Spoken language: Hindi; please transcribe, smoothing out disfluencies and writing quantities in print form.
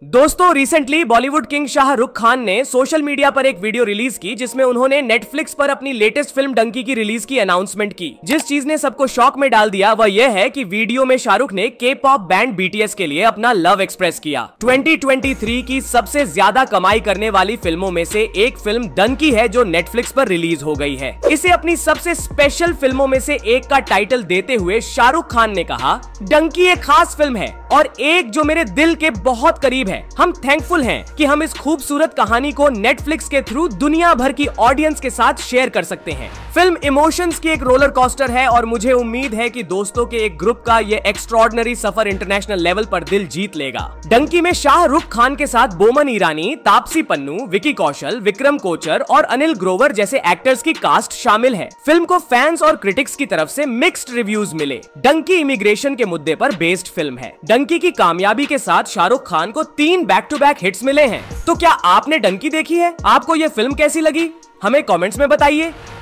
दोस्तों recently Bollywood king Shahrukh Khan ने सोशल मीडिया पर एक वीडियो रिलीज की जिसमें उन्होंने नेटफ्लिक्स पर अपनी लेटेस्ट फिल्म डंकी की रिलीज की अनाउंसमेंट की। जिस चीज ने सबको शॉक में डाल दिया वह यह है कि वीडियो में शाहरुख ने के पॉप बैंड बीटीएस के लिए अपना लव एक्सप्रेस किया। 2023 की सबसे ज्यादा कमाई करने वाली फिल्मों में से एक फिल्म डंकी है जो नेटफ्लिक्स पर रिलीज हो गई है। इसे अपनी सबसे स्पेशल फिल्मों में से एक का टाइटल देते हुए शाहरुख खान ने कहा, डंकी एक खास फिल्म है और एक जो मेरे दिल के बहुत करीब है। हम थैंकफुल हैं कि हम इस खूबसूरत कहानी को नेटफ्लिक्स के थ्रू दुनिया भर की ऑडियंस के साथ शेयर कर सकते हैं। फिल्म इमोशंस की एक रोलर कोस्टर है और मुझे उम्मीद है कि दोस्तों के एक ग्रुप का ये एक्स्ट्रॉर्डिनरी सफर इंटरनेशनल लेवल पर दिल जीत लेगा। डंकी में शाहरुख खान के साथ बोमन ईरानी, तापसी पन्नू, विकी कौशल, विक्रम कोचर और अनिल ग्रोवर जैसे एक्टर्स की कास्ट शामिल है। फिल्म को फैंस और क्रिटिक्स की तरफ से मिक्स्ड रिव्यूज मिले। डंकी इमिग्रेशन के मुद्दे पर बेस्ड फिल्म है। डंकी की कामयाबी के साथ शाहरुख खान को 3 बैक टू बैक हिट्स मिले हैं। तो क्या आपने डंकी देखी है? आपको यह फिल्म कैसी लगी? हमें कमेंट्स में बताइए।